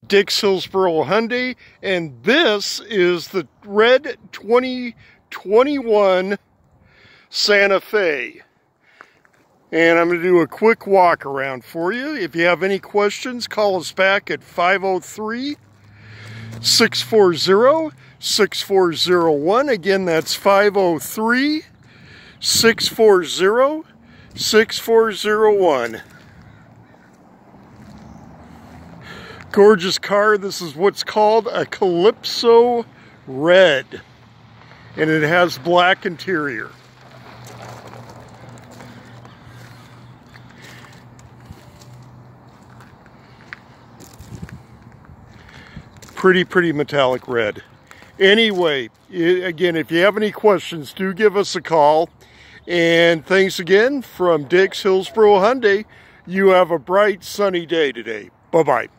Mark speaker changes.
Speaker 1: Dick's Hillsboro Hyundai, and this is the red 2021 Santa Fe. And I'm going to do a quick walk around for you. If you have any questions, call us back at 503-640-6401. Again, that's 503-640-6401. Gorgeous car. This is what's called a Calypso Red, and it has black interior. Pretty metallic red. Anyway, again, if you have any questions, do give us a call. And thanks again from Dick's Hillsboro Hyundai. You have a bright, sunny day today. Bye-bye.